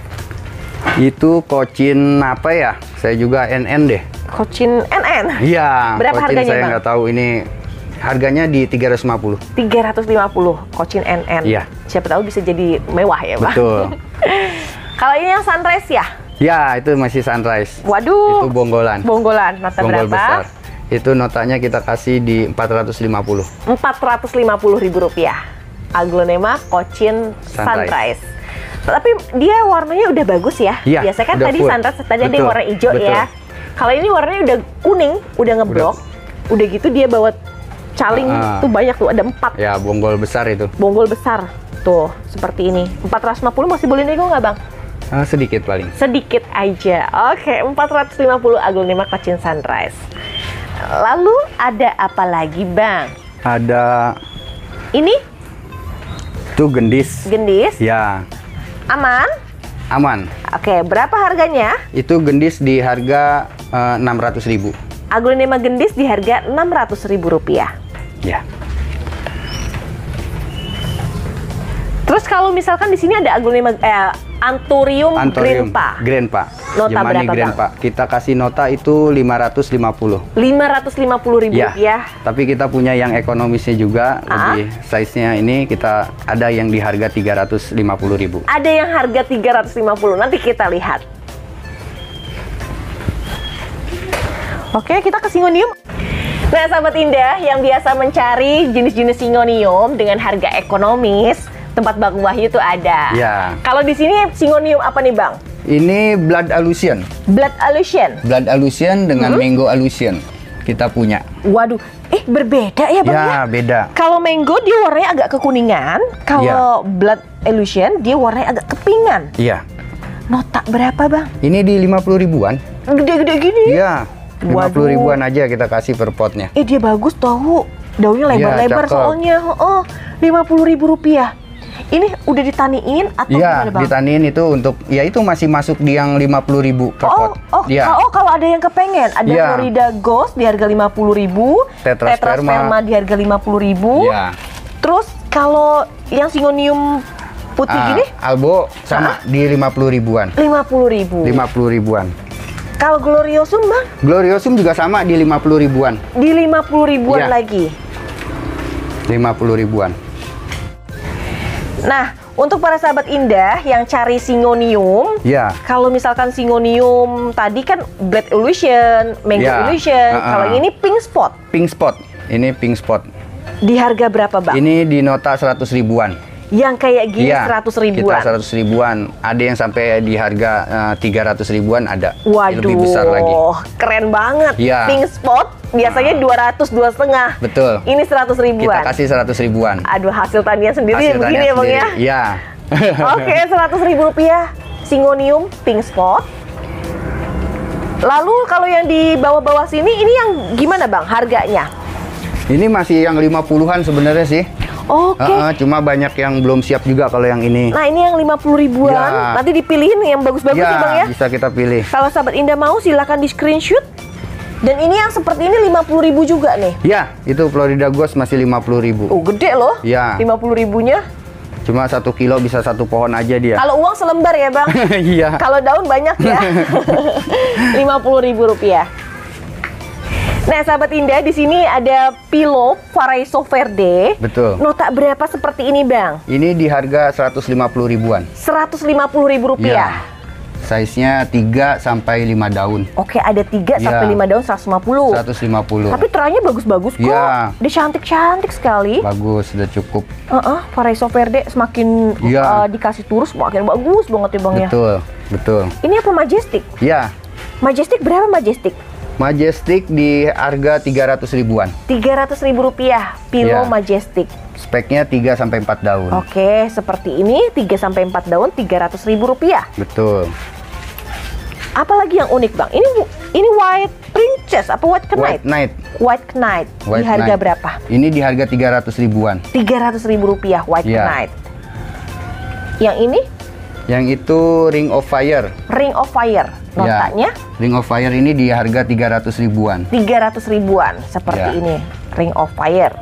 Itu Cochin apa ya? Saya juga N N deh. Cochin N N. Iya. Berapa Cochin harganya, saya Bang? nggak tahu ini. Harganya di tiga ratus lima puluh. tiga ratus lima puluh Cochin N N. Iya. Siapa tahu bisa jadi mewah ya, Bang. Betul. Kalau ini yang sunrise ya? Ya, itu masih Sunrise. Waduh. Itu bonggolan. Bonggolan. Nota Bonggol berapa? besar. Itu notanya kita kasih di empat ratus lima puluh. empat ratus lima puluh ribu rupiah. Aglonema Cochin Sunrise. Sunrise. Tapi dia warnanya udah bagus ya. Iya, Biasanya kan udah tadi full. sunrise tadi ada yang Betul, warna hijau betul. ya. Kalau ini warnanya udah kuning, udah ngeblok. Udah gitu dia bawa caling Ah. tuh banyak tuh, ada empat Ya, bonggol besar itu. bonggol besar. Tuh, seperti ini. empat ratus lima puluh masih boleh nego nggak, Bang? Ah, sedikit paling. Sedikit aja. Oke, empat ratus lima puluh Aglonema Cochin Sunrise. Lalu ada apa lagi, Bang? Ada Ini itu gendis. gendis, Ya, aman. aman. Oke, berapa harganya? Itu gendis di harga eh, enam ratus ribu. Aglonema gendis di harga enam ratus ribu rupiah. Ya. Terus kalau misalkan di sini ada aglonema eh, Anthurium, Anthurium grandpa. Grandpa. Nota Yemeni berapa, Grandpa. Kita kasih nota itu lima ratus lima puluh. lima ratus lima puluh ribu Ya. rupiah. Tapi kita punya yang ekonomisnya juga, Ah. lebih size-nya ini kita ada yang di harga tiga ratus lima puluh ribu. Ada yang harga tiga ratus lima puluh. Nanti kita lihat. Oke, kita ke Singonium. Nah, sahabat Indah yang biasa mencari jenis-jenis Singonium dengan harga ekonomis, tempat Bang Wahyu tuh ada. Ya. Kalau di sini Singonium apa nih, Bang? Ini Blood Allusion. Blood Allusion. Blood Allusion dengan Hmm? Mango Allusion. Kita punya. Waduh, eh berbeda ya, Bang ya? Ya, beda. Kalau mango dia warnanya agak kekuningan, kalau Blood Illusion dia warnanya agak kepingan. Iya. Nota berapa, Bang? Ini di lima puluh ribuan. Gede-gede gini. Iya. lima puluh Waduh. ribuan aja kita kasih per potnya. Eh dia bagus tahu. Daunnya lebar-lebar Iya, cakep. soalnya. Oh, lima puluh ribu rupiah. Ini udah ditaniin atau Iya, gimana, Bang? ditaniin itu untuk, ya itu masih masuk di yang lima puluh ribu per Oh, pot. oh, Iya. oh, kalau ada yang kepengen, ada Iya. Florida Ghost di harga lima puluh ribu, Tetrasperma. di harga lima puluh ribu. Iya. Terus kalau yang Singonium putih Ah, gini Albo sama di lima puluh ribuan. lima puluh ribu. lima puluh ribuan. Kalau Gloriosum, Bang, Gloriosum juga sama di lima puluh ribuan. di lima puluh ribuan Iya. lagi. lima puluh ribuan. Nah, untuk para sahabat Indah yang cari Singonium, Ya. kalau misalkan Singonium tadi kan Blood Illusion, Mango Ya. Illusion, Uh-uh. kalau ini Pink Spot. Pink spot. Ini pink spot. Di harga berapa, Bang? Ini di nota seratus ribuan. Yang kayak gini Iya, seratus ribuan. Kita seratus ribuan. Ada yang sampai di harga eh, tiga ratus ribuan ada. Waduh, Lebih besar lagi. keren banget. Iya. Pink Spot biasanya dua ratus, dua setengah. Betul. Ini seratus ribuan. Kita kasih seratus ribuan. Aduh, hasil tanian sendiri Hasil begini tanian ya, Bang sendiri. ya. Iya. Oke, seratus ribu rupiah Singonium Pink Spot. Lalu kalau yang di bawah-bawah sini ini yang gimana, Bang, harganya? Ini masih yang lima puluhan sebenarnya sih. Oke. Heeh, cuma banyak yang belum siap juga kalau yang ini. Nah, ini yang lima puluh ribuan. Ya. Nanti dipilihin yang bagus-bagus ya, Bang ya. bisa kita pilih. Kalau sahabat Indah mau silakan di screenshot. Dan ini yang seperti ini lima puluh ribu juga nih. Ya, itu Florida Ghost masih lima puluh ribu. Oh, gede loh. Ya. lima puluh ribunya. Cuma satu kilo bisa satu pohon aja dia. Kalau uang selembar ya, Bang. Iya. Kalau daun banyak ya. lima puluh ribu rupiah. Nah, sahabat Indah, di sini ada Pilo Paraiso Verde. Betul. Nota berapa seperti ini, Bang? Ini di harga seratus lima puluh ribuan. seratus lima puluh ribu rupiah. Ya. Size-nya tiga sampai lima daun. Oke, ada tiga Ya. sampai lima daun seratus lima puluh. seratus lima puluh. Tapi terangnya bagus-bagus kok. Ya. Dia cantik-cantik sekali. Bagus, sudah cukup. Heeh, Paraiso Verde semakin Ya. uh, dikasih turus semakin bagus banget ya, Bang ya. Betul, betul. Ini apa Majestic? Ya, Majestic berapa Majestic? Majestic di harga tiga ratus ribuan. tiga ratus ribu rupiah, Pilo Ya. Majestic. Speknya tiga sampai empat daun. Oke, seperti ini tiga sampai empat daun tiga ratus ribu rupiah. Betul. Apalagi yang unik, Bang? Ini ini White Princess apa White Knight? White Knight. White Knight. Di White harga Knight. berapa? Ini di harga tiga ratus ribuan. tiga ratus ribu rupiah White Ya. Knight. Yang ini Yang itu Ring of Fire. Ring of Fire. Notanya Ya. Ring of Fire ini di harga tiga ratus ribuan. tiga ratus ribuan seperti Ya. ini. Ring of Fire.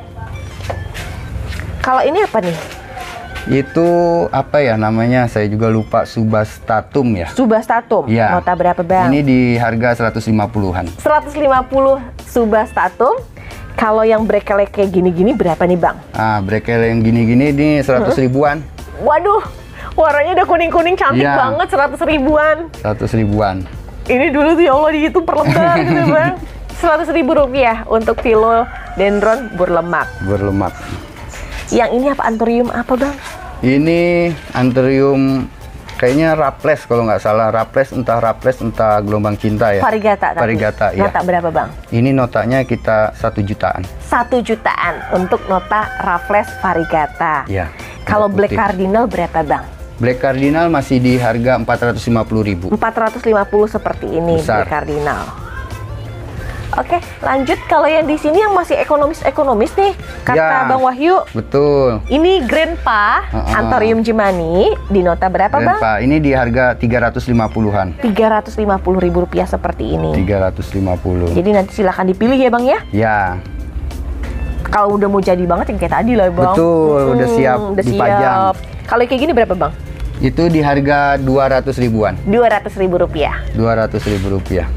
Kalau ini apa nih? Itu apa ya namanya? Saya juga lupa. Subastatum ya. Subastatum. Ya. Nota berapa, Bang? Ini di harga seratus lima puluhan. seratus lima puluh Subastatum. Kalau yang brekelek kayak gini-gini berapa nih, Bang? Ah, brekel yang gini-gini ini seratus ribuan. Waduh, warnanya udah kuning-kuning cantik Iya. banget, seratus ribuan. seratus ribuan. Ini dulu tuh ya Allah dihitung per lembar gitu, Bang. seratus ribu rupiah untuk philodendron berlemak. Berlemak. Yang ini apa anthurium apa, Bang? Ini anthurium kayaknya Raples kalau nggak salah. Raples entah Raples entah gelombang cinta ya. Varigata tapi. Varigata, ya. Nota berapa, Bang? Ini notanya kita satu jutaan. Satu jutaan untuk nota Raffles Varigata. Ya. Kalau untuk Black putih. Cardinal berapa, Bang? Black Cardinal masih di harga empat ratus lima puluh ribu. empat ratus lima puluh seperti ini Besar. Black Cardinal. Oke, lanjut. Kalau yang di sini yang masih ekonomis-ekonomis nih, kata Ya, Bang Wahyu. Betul. Ini Grandpa Uh-uh. Anthurium jemani di nota berapa, Bang? Grandpa, ini di harga tiga ratus lima puluhan. tiga ratus lima puluh ribu rupiah seperti ini. tiga ratus lima puluh. Jadi nanti silahkan dipilih ya, Bang ya. Ya, Kalau udah mau jadi banget yang kayak tadi lah, Bang. betul. Udah Hmm, siap udah dipajang. siap. Kalau kayak gini berapa, Bang? Itu di harga dua ratus ribuan. dua ratus ribu rupiah. dua ratus ribu rupiah.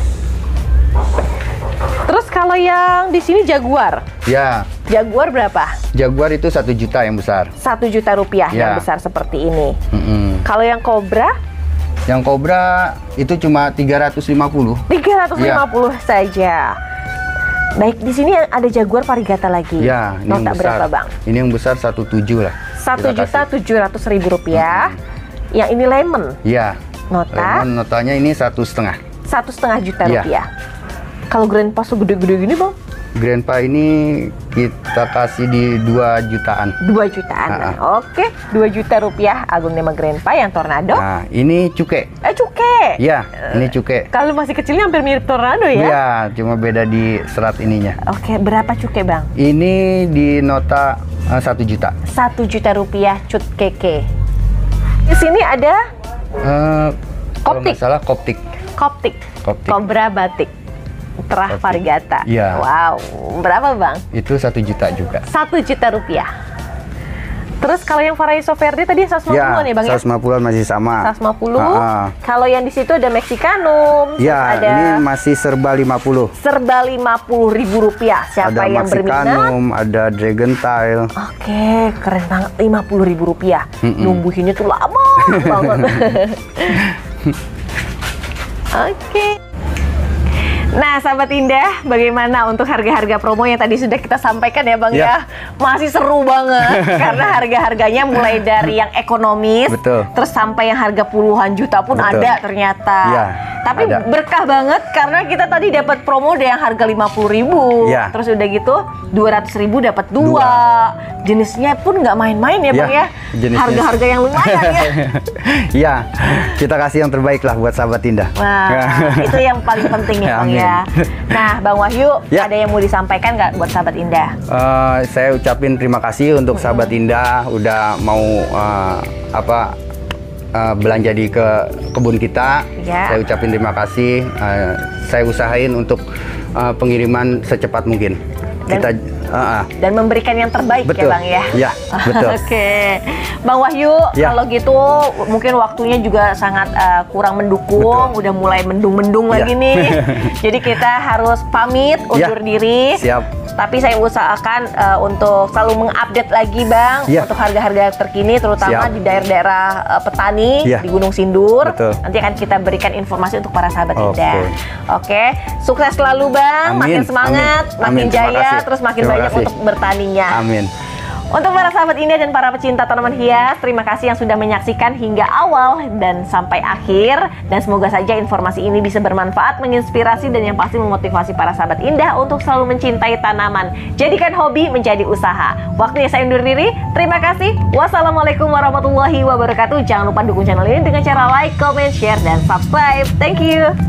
Terus kalau yang di sini Jaguar. Ya, Jaguar berapa? Jaguar itu satu juta yang besar. Satu juta rupiah Ya. yang besar seperti ini. Mm-mm. Kalau yang Cobra Yang Cobra itu cuma tiga ratus lima puluh. tiga ratus lima puluh saja. Baik, di sini ada Jaguar Variegata lagi. Ya, ini yang Nota besar. berapa, Bang? Ini yang besar satu tujuh lah. Satu Kita juta kasih. tujuh ratus ribu rupiah. Yang ini Lemon, Ya. nota Lemon notanya ini satu setengah. satu setengah juta Iya. rupiah. Kalau Grandpa segede-gede gini, Bang, Grandpa ini kita kasih di dua jutaan. dua jutaan. Ah, Oke, dua juta rupiah Aglonema Grandpa yang Tornado. Nah, ini cuke. Eh, cuke. Ya, ini cuke. Kalau masih kecilnya hampir mirip Tornado ya. Ya, cuma beda di serat ininya. Oke, berapa cuke, Bang? Ini di nota eh, satu juta. Satu juta rupiah cut keke. Di sini ada Eh, kalau Koptik. nggak salah koptik. Koptik, Koptik. Cobra batik, Terah Koptik. Variegata. Iya. Wow, berapa, Bang? Itu satu juta juga. Satu juta rupiah. Terus kalau yang Paraiso Verde tadi seratus lima puluh ya, Bang ya? seratus lima puluhan masih sama. seratus lima puluh. Ah, ah. Kalau yang di situ ada Mexicanum, terus Ya, ada ini masih serba lima puluh. serba lima puluh ribu rupiah. Siapa Ada yang berminat? Mexicanum, ada Dragon Tail. Oke, keren banget, lima puluh ribu rupiah. Mm-mm. Numbuhinnya tuh lama banget. Oke. Nah, sahabat Indah, bagaimana untuk harga-harga promo yang tadi sudah kita sampaikan ya, Bang ya? Ya. Masih seru banget karena harga-harganya mulai dari yang ekonomis, Betul. terus sampai yang harga puluhan juta pun Betul. ada ternyata. Ya, Tapi ada. berkah banget karena kita tadi dapat promo dari yang harga lima puluh ribu. Ya. Terus udah gitu dua ratus ribu dapat dua. Dua. Jenisnya pun nggak main-main ya, Ya, Bang ya. jenisnya- Harga-harga yang lumayan ya. Ya, kita kasih yang terbaik lah buat sahabat Indah. Nah, itu yang paling penting ya, Bang Amin. ya. Nah, Bang Wahyu, Ya. ada yang mau disampaikan nggak buat sahabat Indah? Eh, saya ucapin terima kasih untuk sahabat Indah udah mau eh, apa eh, belanja di ke kebun kita. Ya. Saya ucapin terima kasih. Eh, saya usahain untuk eh, pengiriman secepat mungkin. Dan- Kita eh, eh, Dan memberikan yang terbaik Betul. ya, Bang ya. Ya, betul. Oke, Bang Wahyu, Ya. kalau gitu mungkin waktunya juga sangat uh, kurang mendukung, Betul. udah mulai mendung-mendung Ya. lagi nih. Jadi kita harus pamit, Ya. undur diri. Siap. Tapi saya usahakan uh, untuk selalu mengupdate lagi, Bang, Ya. untuk harga-harga terkini, terutama Siap. di daerah-daerah uh, petani Ya. di Gunung Sindur. Betul. Nanti akan kita berikan informasi untuk para sahabat Oke. Indah. Oke, sukses selalu, Bang. Amin. Makin semangat, Amin. makin Amin. Terima jaya, kasih. terus makin Terima banyak kasih. untuk bertaninya. Amin. Untuk para sahabat Indah dan para pecinta tanaman hias, terima kasih yang sudah menyaksikan hingga awal dan sampai akhir. Dan semoga saja informasi ini bisa bermanfaat, menginspirasi, dan yang pasti memotivasi para sahabat Indah untuk selalu mencintai tanaman. Jadikan hobi menjadi usaha. Waktunya saya undur diri. Terima kasih. Wassalamualaikum warahmatullahi wabarakatuh. Jangan lupa dukung channel ini dengan cara like, comment, share, dan subscribe. Thank you.